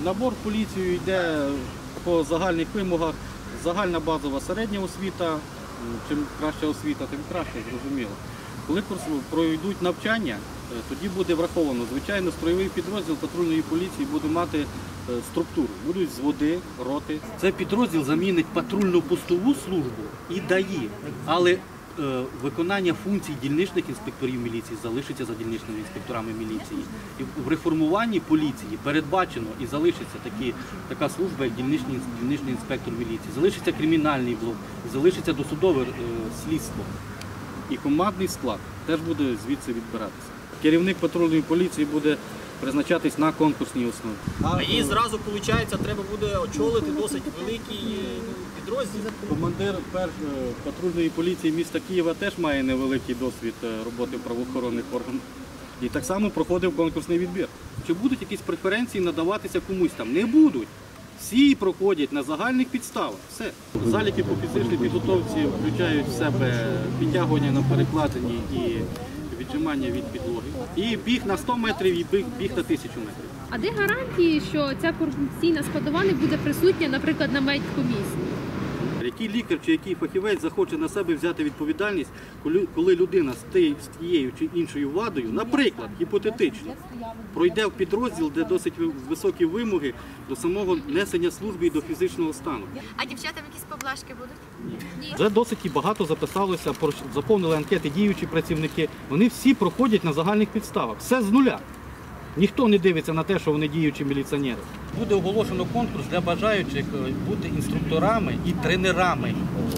Набор в поліцію йде по загальних вимогах. Загальна базова середня освіта. Чим краща освіта, тим краще, зрозуміло. Коли пройдуть навчання, тоді буде враховано. Звичайно, строєвий підрозділ патрульної поліції буде мати структуру. Будуть взводи, роти. Цей підрозділ замінить патрульно-постову службу і ДАІ. Але виконання функцій дільничних інспекторів міліції залишиться за дільничними інспекторами міліції. І в реформуванні поліції передбачено і залишиться така служба, як дільничний інспектор міліції. Залишиться кримінальний блок, залишиться досудове слідство. І командний склад теж буде звідси відбиратися. Керівник патрульної поліції буде призначатись на конкурсній основі. А їй зразу, виходить, треба буде очолити досить великий підрозділ. Командир патрульної поліції міста Києва теж має невеликий досвід роботи в правоохоронних органах. І так само проходив конкурсний відбір. Чи будуть якісь преференції надаватися комусь там? Не будуть. Всі проходять на загальних підставах. Все. Заліки по фізичній підготовці включають в себе підтягування на перекладині і віджимання від підлоги. І біг на 100 метрів, і біг на 1000 метрів. А де гарантії, що ця корупційна складова не буде присутня, наприклад, на медкомісії? Який лікар чи який фахівець захоче на себе взяти відповідальність, коли людина з тією чи іншою вадою, наприклад, гіпотетично, пройде в підрозділ, де досить високі вимоги до самого несення служби і до фізичного стану. А дівчатам якісь поблажки будуть? Ні. Вже досить багато записалося, заповнили анкети діючі працівники. Вони всі проходять на загальних підставах. Все з нуля. Ніхто не дивиться на те, що вони діючі міліціонери. Буде оголошено конкурс для бажаючих бути інструкторами і тренерами.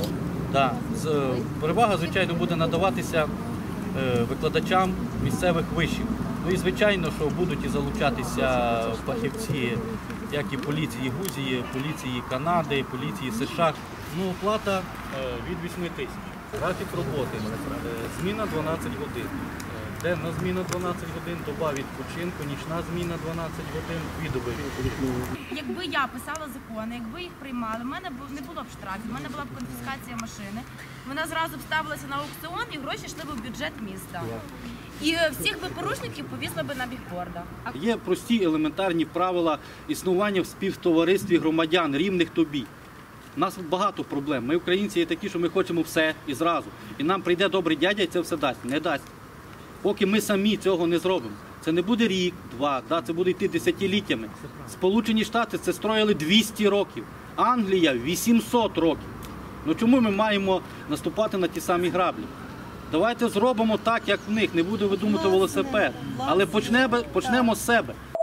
Перевага, звичайно, буде надаватися викладачам місцевих вишів. Ну і, звичайно, що будуть і залучатися фахівці, як і поліції Грузії, поліції Канади, поліції США. Ну, оплата від 8 тисяч. Графік роботи. Зміна 12 годин. Денна зміна 12 годин, доба відпочинку, нічна зміна 12 годин, 2 доби відпочинку. Якби я писала закони, якби їх приймали, в мене не було б штрафів, в мене була б конфіскація машини, вона зразу б ставилася на аукціон і гроші йшли б в бюджет міста. І всіх би порушників повісили б на бігбордах. Є прості елементарні правила існування в співтоваристві громадян, рівних тобі. У нас багато проблем. Ми, українці, є такі, що ми хочемо все і зразу. І нам прийде добрий дядя і це все дасть. Не дасть. Поки ми самі цього не зробимо. Це не буде рік, два, це буде йти десятиліттями. Сполучені Штати це строїли 200 років, Англія 800 років. Ну чому ми маємо наступати на ті самі граблі? Давайте зробимо так, як в них, не будемо видумувати велосипед, але почнемо з себе.